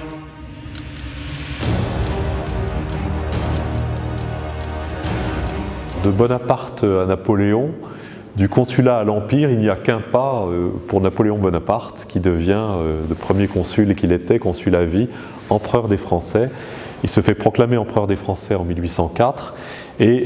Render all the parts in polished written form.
De Bonaparte à Napoléon, du consulat à l'Empire, il n'y a qu'un pas pour Napoléon Bonaparte, qui devient le premier consul et qu'il était consul à vie, empereur des Français. Il se fait proclamer empereur des Français en 1804 et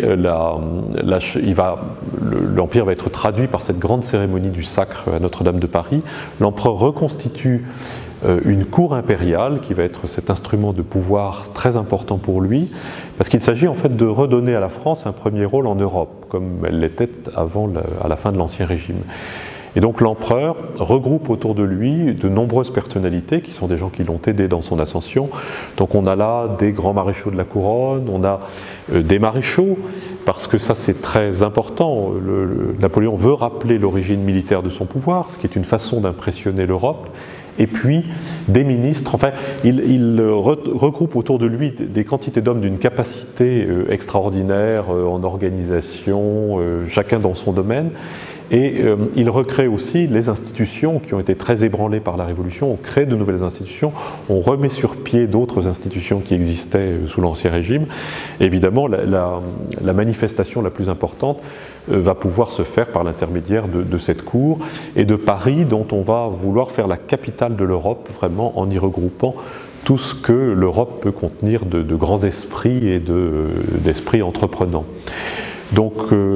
l'Empire va être traduit par cette grande cérémonie du sacre à Notre-Dame de Paris. L'empereur reconstitue une cour impériale qui va être cet instrument de pouvoir très important pour lui, parce qu'il s'agit en fait de redonner à la France un premier rôle en Europe, comme elle l'était à la fin de l'Ancien Régime. Et donc l'empereur regroupe autour de lui de nombreuses personnalités qui sont des gens qui l'ont aidé dans son ascension. Donc on a là des grands maréchaux de la couronne, on a des maréchaux, parce que ça c'est très important. Napoléon veut rappeler l'origine militaire de son pouvoir, ce qui est une façon d'impressionner l'Europe. Et puis des ministres, enfin il regroupe autour de lui des quantités d'hommes d'une capacité extraordinaire en organisation, chacun dans son domaine. Et il recrée aussi les institutions qui ont été très ébranlées par la Révolution. On crée de nouvelles institutions, on remet sur pied d'autres institutions qui existaient sous l'Ancien Régime. Et évidemment, la manifestation la plus importante va pouvoir se faire par l'intermédiaire de cette cour et de Paris, dont on va vouloir faire la capitale de l'Europe, vraiment en y regroupant tout ce que l'Europe peut contenir de grands esprits et d'esprits entreprenants. Donc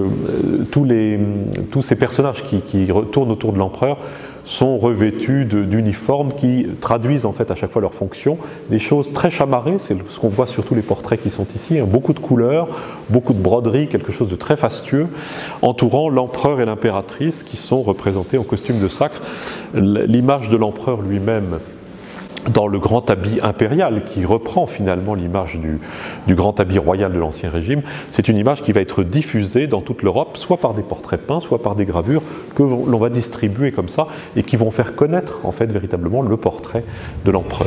tous ces personnages qui tournent autour de l'empereur sont revêtus d'uniformes qui traduisent en fait à chaque fois leur fonction, des choses très chamarrées, c'est ce qu'on voit sur tous les portraits qui sont ici, hein, beaucoup de couleurs, beaucoup de broderies, quelque chose de très fastueux, entourant l'empereur et l'impératrice qui sont représentés en costume de sacre. L'image de l'empereur lui-même dans le grand habit impérial, qui reprend finalement l'image du grand habit royal de l'Ancien Régime, c'est une image qui va être diffusée dans toute l'Europe, soit par des portraits peints, soit par des gravures que l'on va distribuer comme ça, et qui vont faire connaître en fait véritablement le portrait de l'empereur.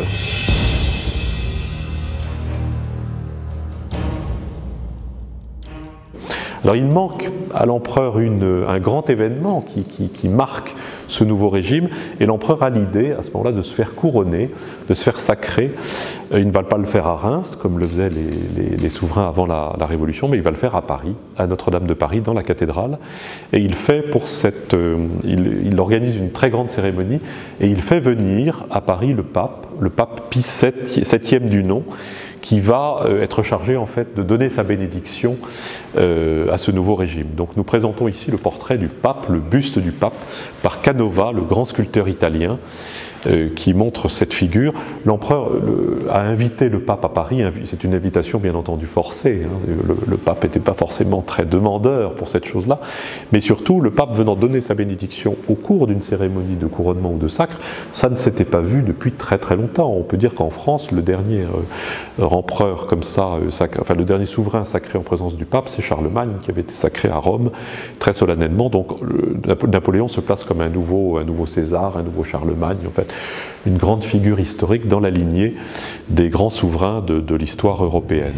Alors il manque à l'empereur un grand événement qui marque ce nouveau régime, et l'empereur a l'idée à ce moment-là de se faire couronner, de se faire sacrer. Il ne va pas le faire à Reims, comme le faisaient les souverains avant la Révolution, mais il va le faire à Paris, à Notre-Dame de Paris, dans la cathédrale. Et il fait pour il organise une très grande cérémonie, et il fait venir à Paris le pape Pie VII du nom, qui va être chargé en fait de donner sa bénédiction à ce nouveau régime. Donc nous présentons ici le portrait du pape, le buste du pape, par Canova, le grand sculpteur italien, qui montre cette figure. L'empereur a invité le pape à Paris, c'est une invitation bien entendu forcée, hein. Le pape n'était pas forcément très demandeur pour cette chose-là, mais surtout le pape venant donner sa bénédiction au cours d'une cérémonie de couronnement ou de sacre, ça ne s'était pas vu depuis très très longtemps. On peut dire qu'en France, le dernier empereur comme ça, enfin le dernier souverain sacré en présence du pape, c'est Charlemagne, qui avait été sacré à Rome très solennellement. Donc Napoléon se place comme un nouveau César, un nouveau Charlemagne, en fait, une grande figure historique dans la lignée des grands souverains de l'histoire européenne.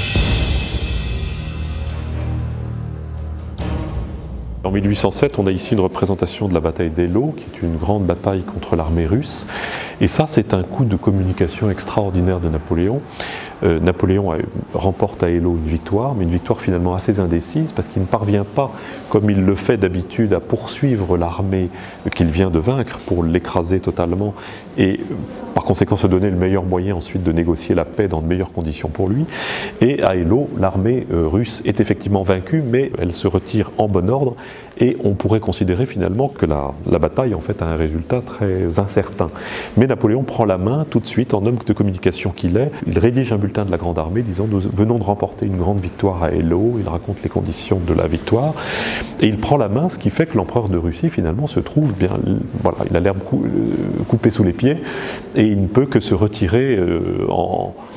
En 1807, on a ici une représentation de la bataille d'Eylau, qui est une grande bataille contre l'armée russe. Et ça, c'est un coup de communication extraordinaire de Napoléon. Napoléon remporte à Eylau une victoire, mais une victoire finalement assez indécise, parce qu'il ne parvient pas, comme il le fait d'habitude, à poursuivre l'armée qu'il vient de vaincre pour l'écraser totalement, et par conséquent se donner le meilleur moyen ensuite de négocier la paix dans de meilleures conditions pour lui. Et à Eylau, l'armée russe est effectivement vaincue, mais elle se retire en bon ordre, et on pourrait considérer finalement que la bataille en fait a un résultat très incertain. Mais Napoléon prend la main tout de suite, en homme de communication qu'il est, il rédige un bulletin de la Grande Armée disant « Nous venons de remporter une grande victoire à Eylau », il raconte les conditions de la victoire, et il prend la main, ce qui fait que l'empereur de Russie finalement se trouve bien, voilà, il a l'herbe coupée sous les pieds, et il ne peut que se retirer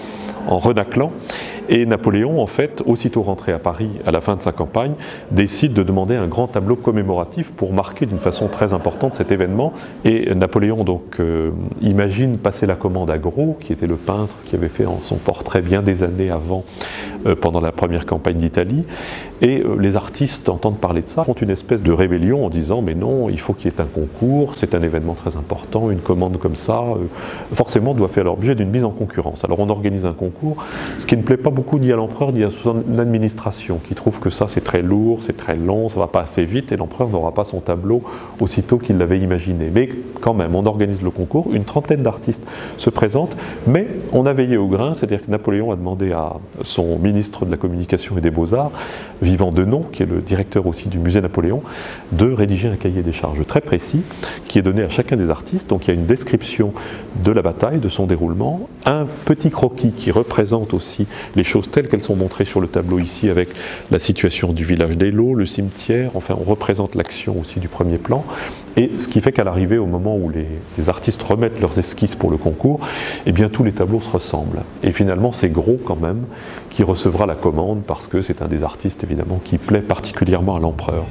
en renaclant. Et Napoléon, en fait, aussitôt rentré à Paris à la fin de sa campagne, décide de demander un grand tableau commémoratif pour marquer d'une façon très importante cet événement. Et Napoléon donc imagine passer la commande à Gros, qui était le peintre qui avait fait son portrait bien des années avant, pendant la première campagne d'Italie. Et les artistes entendent parler de ça, font une espèce de rébellion en disant mais non, il faut qu'il y ait un concours, c'est un événement très important, une commande comme ça, forcément doit faire l'objet d'une mise en concurrence. Alors on organise un concours, ce qui ne plaît pas beaucoup ni à l'empereur ni à son administration, qui trouve que ça c'est très lourd, c'est très long, ça ne va pas assez vite et l'empereur n'aura pas son tableau aussitôt qu'il l'avait imaginé. Mais quand même, on organise le concours, une trentaine d'artistes se présentent, mais on a veillé au grain, c'est-à-dire que Napoléon a demandé à son ministre de la Communication et des Beaux-Arts, Vivant Denon, qui est le directeur aussi du musée Napoléon, de rédiger un cahier des charges très précis qui est donné à chacun des artistes. Donc il y a une description de la bataille, de son déroulement, un petit croquis qui représente aussi les choses telles qu'elles sont montrées sur le tableau ici avec la situation du village d'Eylau, le cimetière, enfin on représente l'action aussi du premier plan. Et ce qui fait qu'à l'arrivée, au moment où les artistes remettent leurs esquisses pour le concours, eh bien tous les tableaux se ressemblent. Et finalement c'est Gros quand même qui recevra la commande parce que c'est un des artistes évidemment qui plaît particulièrement à l'empereur.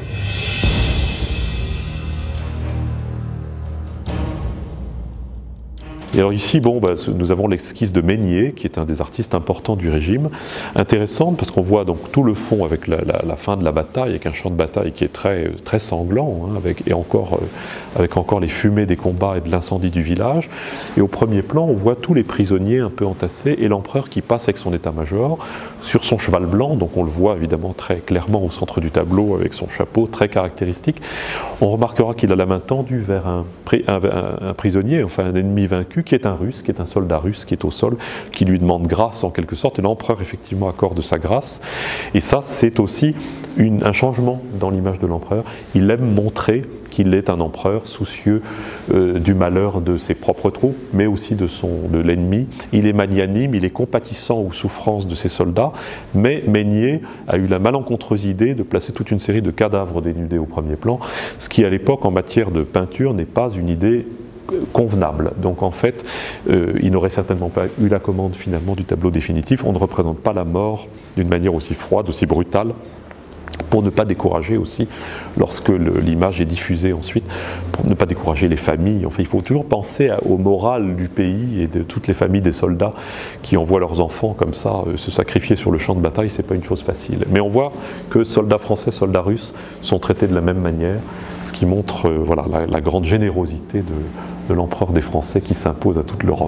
Et alors ici, bon, nous avons l'esquisse de Meignier, qui est un des artistes importants du régime, intéressante parce qu'on voit donc tout le fond avec la fin de la bataille, avec un champ de bataille qui est très, très sanglant, hein, avec encore les fumées des combats et de l'incendie du village. Et au premier plan, on voit tous les prisonniers un peu entassés et l'empereur qui passe avec son état-major sur son cheval blanc, donc on le voit évidemment très clairement au centre du tableau avec son chapeau très caractéristique. On remarquera qu'il a la main tendue vers un prisonnier, enfin un ennemi vaincu, qui est un russe, qui est un soldat russe, qui est au sol, qui lui demande grâce en quelque sorte, et l'empereur effectivement accorde sa grâce. Et ça, c'est aussi un changement dans l'image de l'empereur. Il aime montrer qu'il est un empereur soucieux du malheur de ses propres troupes, mais aussi de l'ennemi. Il est magnanime, il est compatissant aux souffrances de ses soldats, mais Meignier a eu la malencontreuse idée de placer toute une série de cadavres dénudés au premier plan, ce qui à l'époque en matière de peinture n'est pas une idée convenable. Donc en fait, il n'aurait certainement pas eu la commande finalement du tableau définitif. On ne représente pas la mort d'une manière aussi froide, aussi brutale, pour ne pas décourager aussi, lorsque l'image est diffusée ensuite, pour ne pas décourager les familles. Enfin, il faut toujours penser au moral du pays et de toutes les familles des soldats qui envoient leurs enfants comme ça, se sacrifier sur le champ de bataille, c'est pas une chose facile. Mais on voit que soldats français, soldats russes sont traités de la même manière, ce qui montre voilà, la grande générosité de l'empereur des Français qui s'impose à toute l'Europe.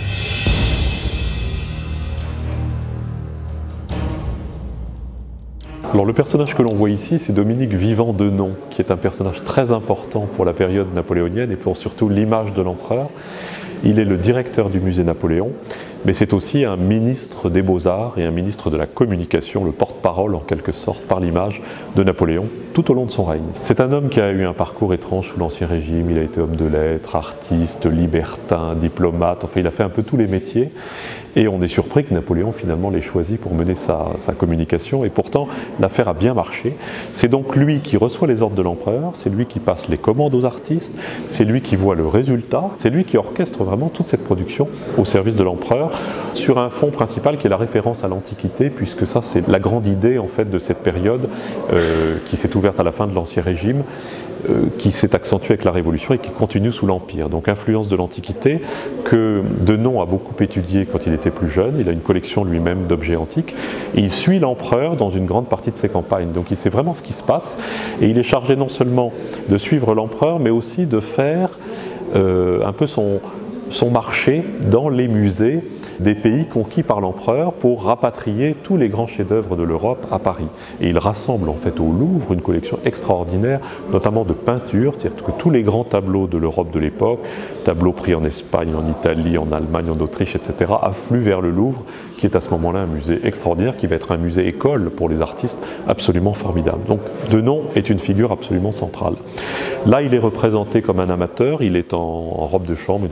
Alors le personnage que l'on voit ici, c'est Dominique Vivant Denon, qui est un personnage très important pour la période napoléonienne et pour surtout l'image de l'empereur. Il est le directeur du musée Napoléon, mais c'est aussi un ministre des Beaux-Arts et un ministre de la Communication, le porte-parole en quelque sorte par l'image de Napoléon tout au long de son règne. C'est un homme qui a eu un parcours étrange sous l'Ancien Régime, il a été homme de lettres, artiste, libertin, diplomate, enfin il a fait un peu tous les métiers. Et on est surpris que Napoléon finalement l'ait choisi pour mener sa communication, et pourtant l'affaire a bien marché. C'est donc lui qui reçoit les ordres de l'empereur, c'est lui qui passe les commandes aux artistes, c'est lui qui voit le résultat, c'est lui qui orchestre vraiment toute cette production au service de l'empereur, sur un fond principal qui est la référence à l'Antiquité, puisque ça c'est la grande idée en fait de cette période qui s'est ouverte à la fin de l'Ancien Régime, qui s'est accentuée avec la Révolution et qui continue sous l'Empire. Donc influence de l'Antiquité que Denon a beaucoup étudié quand il était plus jeune. Il a une collection lui-même d'objets antiques et il suit l'empereur dans une grande partie de ses campagnes. Donc il sait vraiment ce qui se passe et il est chargé non seulement de suivre l'empereur mais aussi de faire un peu son marché dans les musées des pays conquis par l'empereur pour rapatrier tous les grands chefs-d'œuvre de l'Europe à Paris. Et il rassemble en fait au Louvre une collection extraordinaire, notamment de peintures, c'est-à-dire que tous les grands tableaux de l'Europe de l'époque, tableaux pris en Espagne, en Italie, en Allemagne, en Autriche, etc., affluent vers le Louvre, qui est à ce moment-là un musée extraordinaire, qui va être un musée école pour les artistes absolument formidable. Donc Denon est une figure absolument centrale. Là, il est représenté comme un amateur, il est en robe de chambre, une robe de chambre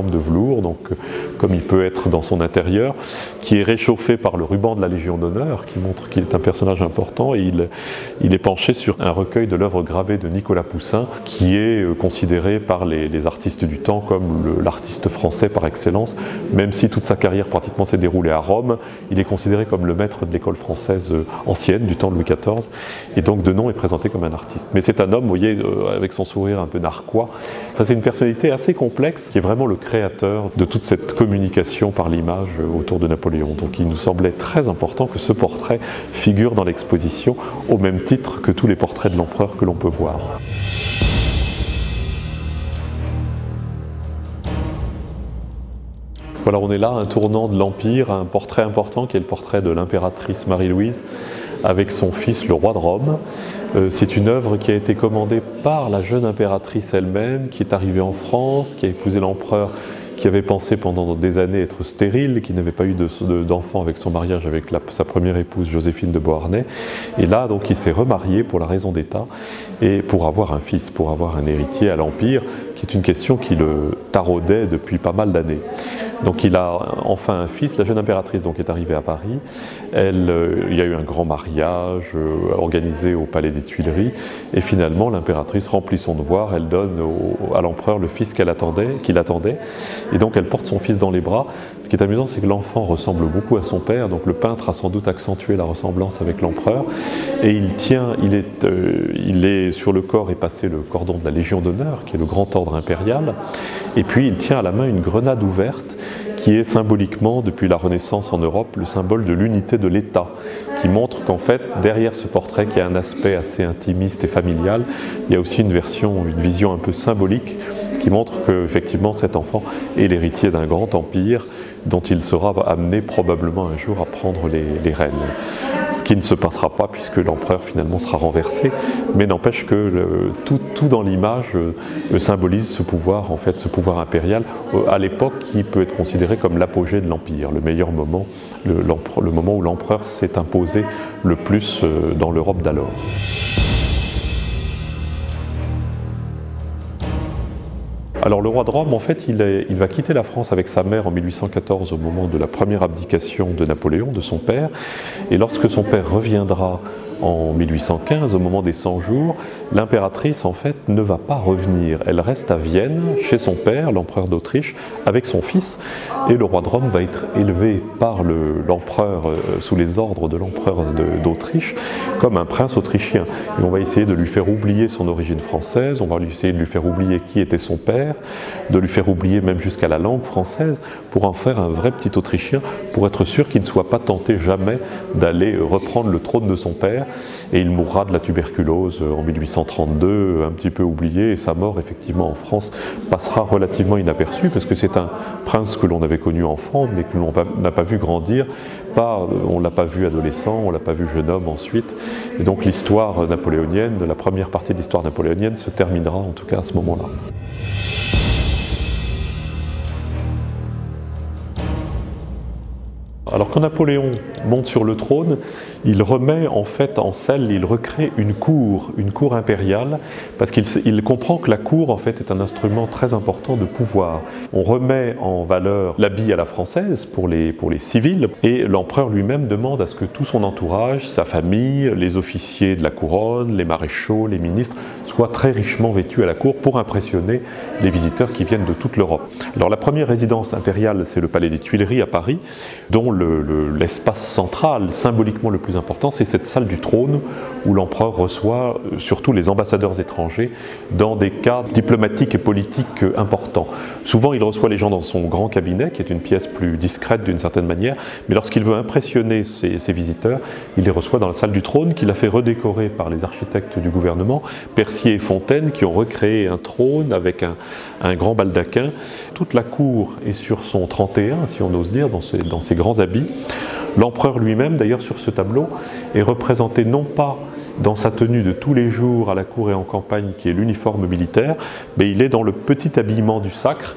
forme de velours, donc comme il peut être dans son intérieur, qui est réchauffé par le ruban de la Légion d'honneur, qui montre qu'il est un personnage important, et il est penché sur un recueil de l'œuvre gravée de Nicolas Poussin, qui est considéré par les artistes du temps comme l'artiste français par excellence, même si toute sa carrière pratiquement s'est déroulée à Rome, il est considéré comme le maître de l'école française ancienne, du temps de Louis XIV, et donc de nom est présenté comme un artiste. Mais c'est un homme, vous voyez, avec son sourire un peu narquois. Enfin, c'est une personnalité assez complexe, qui est vraiment le créateur de toute cette communication par l'image autour de Napoléon. Donc il nous semblait très important que ce portrait figure dans l'exposition, au même titre que tous les portraits de l'empereur que l'on peut voir. Voilà, on est là, un tournant de l'Empire, un portrait important qui est le portrait de l'impératrice Marie-Louise avec son fils, le roi de Rome. C'est une œuvre qui a été commandée par la jeune impératrice elle-même, qui est arrivée en France, qui a épousé l'empereur, qui avait pensé pendant des années être stérile, qui n'avait pas eu d'enfant avec son mariage avec sa première épouse Joséphine de Beauharnais. Et là, donc, il s'est remarié pour la raison d'État et pour avoir un fils, pour avoir un héritier à l'Empire, qui est une question qui le taraudait depuis pas mal d'années. Donc il a enfin un fils, la jeune impératrice donc, est arrivée à Paris. Il y a eu un grand mariage organisé au Palais des Tuileries et finalement l'impératrice remplit son devoir, elle donne à l'empereur le fils qu'il attendait et donc elle porte son fils dans les bras. Ce qui est amusant, c'est que l'enfant ressemble beaucoup à son père, donc le peintre a sans doute accentué la ressemblance avec l'empereur et il est sur le corps est passé le cordon de la Légion d'honneur qui est le grand ordre impérial et puis il tient à la main une grenade ouverte qui est symboliquement, depuis la Renaissance en Europe, le symbole de l'unité de l'État, qui montre qu'en fait, derrière ce portrait qui a un aspect assez intimiste et familial, il y a aussi une vision un peu symbolique qui montre qu'effectivement cet enfant est l'héritier d'un grand empire dont il sera amené probablement un jour à prendre les rênes. Ce qui ne se passera pas puisque l'empereur finalement sera renversé, mais n'empêche que tout dans l'image symbolise ce pouvoir, en fait, ce pouvoir impérial à l'époque qui peut être considéré comme l'apogée de l'empire, le meilleur moment, le moment où l'empereur s'est imposé le plus dans l'Europe d'alors. Alors le roi de Rome, en fait, il va quitter la France avec sa mère en 1814 au moment de la première abdication de Napoléon, de son père. Et lorsque son père reviendra en 1815, au moment des 100 jours, l'impératrice, en fait, ne va pas revenir. Elle reste à Vienne, chez son père, l'empereur d'Autriche, avec son fils. Et le roi de Rome va être élevé par l'empereur, sous les ordres de l'empereur d'Autriche, comme un prince autrichien. Et on va essayer de lui faire oublier son origine française, on va essayer de lui faire oublier qui était son père, de lui faire oublier même jusqu'à la langue française, pour en faire un vrai petit Autrichien, pour être sûr qu'il ne soit pas tenté jamais d'aller reprendre le trône de son père. Et il mourra de la tuberculose en 1832, un petit peu oublié, et sa mort effectivement en France passera relativement inaperçue, parce que c'est un prince que l'on avait connu enfant, mais que l'on n'a pas vu grandir. On ne l'a pas vu adolescent, on ne l'a pas vu jeune homme ensuite. Et donc l'histoire napoléonienne, la première partie de l'histoire napoléonienne se terminera en tout cas à ce moment-là. Alors quand Napoléon monte sur le trône, il remet en fait en selle, il recrée une cour impériale, parce qu'il comprend que la cour en fait est un instrument très important de pouvoir. On remet en valeur l'habit à la française pour les civils, et l'empereur lui-même demande à ce que tout son entourage, sa famille, les officiers de la couronne, les maréchaux, les ministres, soient très richement vêtus à la cour pour impressionner les visiteurs qui viennent de toute l'Europe. Alors la première résidence impériale, c'est le Palais des Tuileries à Paris, dont l'espace central, symboliquement le plus important, c'est cette salle du trône où l'empereur reçoit surtout les ambassadeurs étrangers dans des cas diplomatiques et politiques importants. Souvent, il reçoit les gens dans son grand cabinet, qui est une pièce plus discrète d'une certaine manière, mais lorsqu'il veut impressionner ses visiteurs, il les reçoit dans la salle du trône, qu'il a fait redécorer par les architectes du gouvernement, Percier et Fontaine, qui ont recréé un trône avec un grand baldaquin. Toute la cour est sur son 31, si on ose dire, dans ses grands habits. L'empereur lui-même, d'ailleurs, sur ce tableau, est représenté non pas dans sa tenue de tous les jours à la cour et en campagne, qui est l'uniforme militaire, mais il est dans le petit habillement du sacre,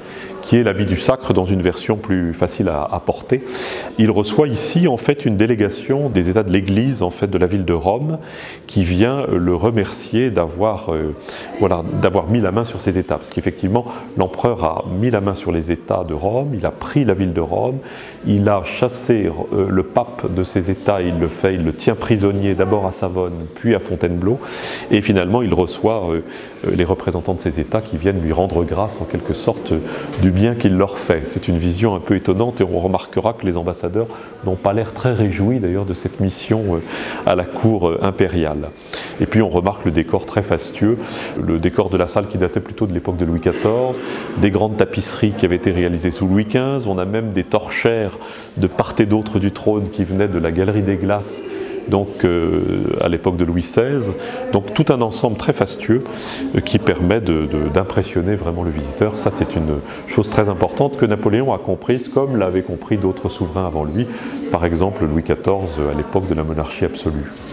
qui est l'habit du sacre dans une version plus facile à porter. Il reçoit ici en fait une délégation des États de l'Église en fait de la ville de Rome qui vient le remercier d'avoir mis la main sur ces États, parce qu'effectivement l'empereur a mis la main sur les États de Rome, il a pris la ville de Rome, il a chassé le pape de ces États, il le tient prisonnier d'abord à Savone puis à Fontainebleau, et finalement il reçoit les représentants de ces États qui viennent lui rendre grâce en quelque sorte du bien qu'il leur fait. C'est une vision un peu étonnante et on remarquera que les ambassadeurs n'ont pas l'air très réjouis d'ailleurs de cette mission à la cour impériale. Et puis on remarque le décor très fastueux, le décor de la salle qui datait plutôt de l'époque de Louis XIV, des grandes tapisseries qui avaient été réalisées sous Louis XV, on a même des torchères de part et d'autre du trône qui venaient de la Galerie des Glaces, donc à l'époque de Louis XVI, donc tout un ensemble très fastueux qui permet d'impressionner vraiment le visiteur. Ça c'est une chose très importante que Napoléon a comprise comme l'avaient compris d'autres souverains avant lui, par exemple Louis XIV à l'époque de la monarchie absolue.